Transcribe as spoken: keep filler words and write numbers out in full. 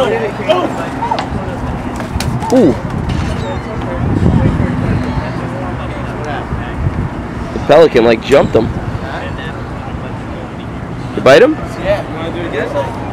Ooh. The pelican like jumped him. You bite him? Yeah. You want to do it again?